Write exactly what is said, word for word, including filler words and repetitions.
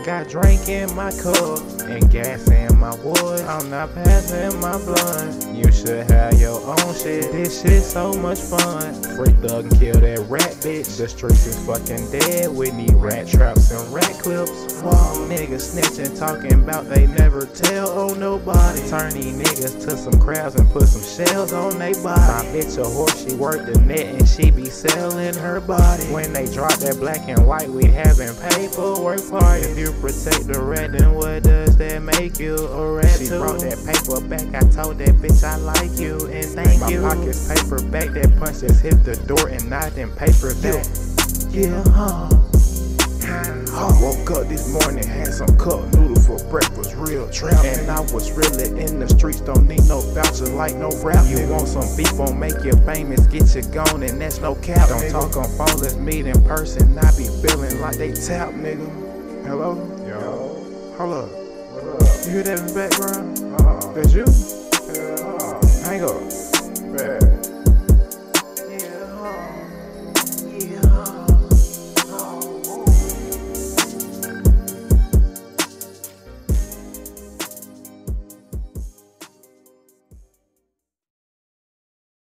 got drink in my cup and gas in my wood. I'm not passing my blunt. You should have your own shit. This shit so much fun. Free thug and kill that rat bitch. The streets is fucking dead. We need rat traps and rat clips. Wow, niggas snitching, talking about they never tell on nobody. Turn these niggas to some crabs and put some shells on they body. My bitch a horse, she work the net and she be selling her body. When they drop that black and white, we having paperwork for you. If you protect the rat, then what does that make you a rat? She brought that paper back, I told that bitch I like you and thank my you. My pocket's paper back, that punch just hit the door and knocked in paper back. Yeah, huh? I woke up this morning, had some cup noodles for breakfast, real trap. And I was really in the streets, don't need no voucher like no rap. You want some beef, won't make you famous, get you gone, and that's no cap. Don't talk on phone, let's meet in person. I be feeling like they tap, nigga. Hello? Yo. Hold up. What up? You hear that in the background? Uh-huh. That's you?